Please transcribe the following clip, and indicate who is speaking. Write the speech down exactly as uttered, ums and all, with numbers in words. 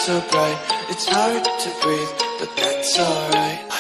Speaker 1: so bright. It's hard to breathe, but that's alright.